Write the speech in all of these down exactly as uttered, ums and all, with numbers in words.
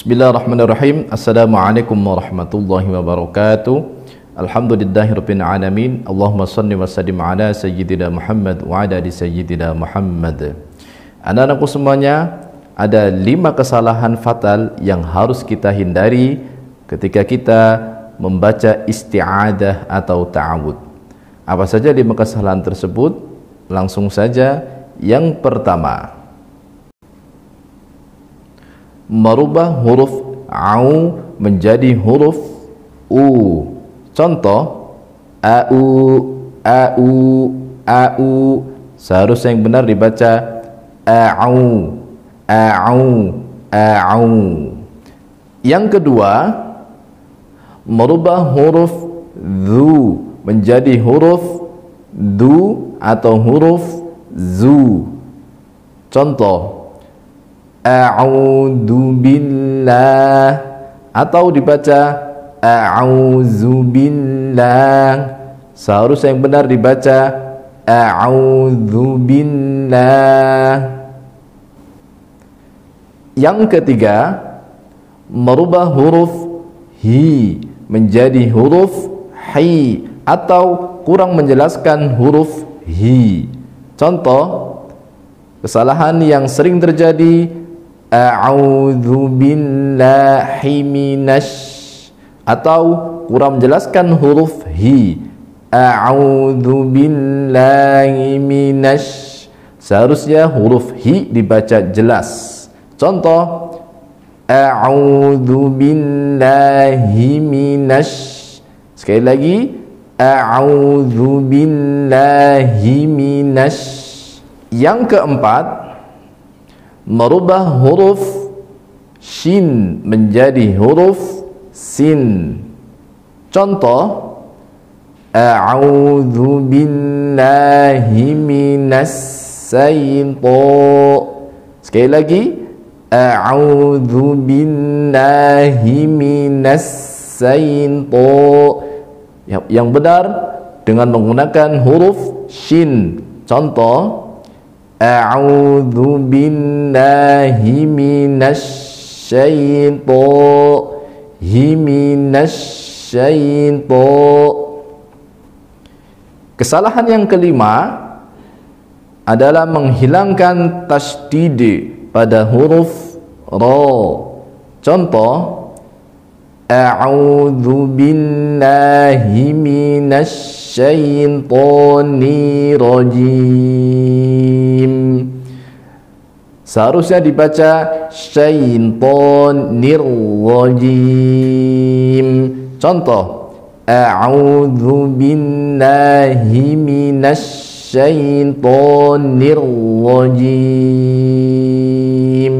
Bismillahirrahmanirrahim. Assalamualaikum warahmatullahi wabarakatuh. Alhamdulillahirabbil alamin. Allahumma shalli wa sallim ala sayyidina Muhammad wa ala ali sayyidina Muhammad. Anak-anakku semuanya, ada lima kesalahan fatal yang harus kita hindari ketika kita membaca isti'adah atau ta'awud. Apa saja lima kesalahan tersebut? Langsung saja. Yang pertama, merubah huruf au menjadi huruf u. Contoh, au, au, au. Seharusnya yang benar dibaca a'au, a'au, a'au. Yang kedua, merubah huruf dhu menjadi huruf du atau huruf zu. Contoh, a'udzu billah atau dibaca a'udzu billah. Seharusnya yang benar dibaca a'udzu billah. Yang ketiga, merubah huruf hi menjadi huruf hi atau kurang menjelaskan huruf hi. Contoh kesalahan yang sering terjadi, a'udzu billahi minasy, atau kurang menjelaskan huruf hi, a'udzu billahi minasy. Seharusnya huruf hi dibaca jelas. Contoh, a'udzu billahi minasy. Sekali lagi, a'udzu billahi minasy. Yang keempat, merubah huruf shin menjadi huruf sin. Contoh, a'udzu billahi minas syaitan. Sekali lagi, a'udzu billahi minas syaitan. Yang benar dengan menggunakan huruf shin. Contoh, a'udzu billahi minasy syaitani minasy syaitan. Kesalahan yang kelima adalah menghilangkan tasydid pada huruf ra. Contoh, a'udzu billahi minasy syaitani rajim. Seharusnya dibaca syaitanir rajim. Contoh, a'udzu billahi minasy syaitanir rajim.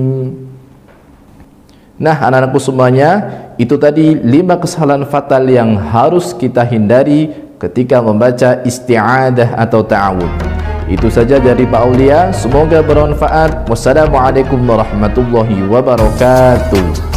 Nah, anak-anakku semuanya, itu tadi lima kesalahan fatal yang harus kita hindari ketika membaca isti'adah atau ta'awud. Itu saja dari Pak Aulia, semoga bermanfaat. Wassalamualaikum warahmatullahi wabarakatuh.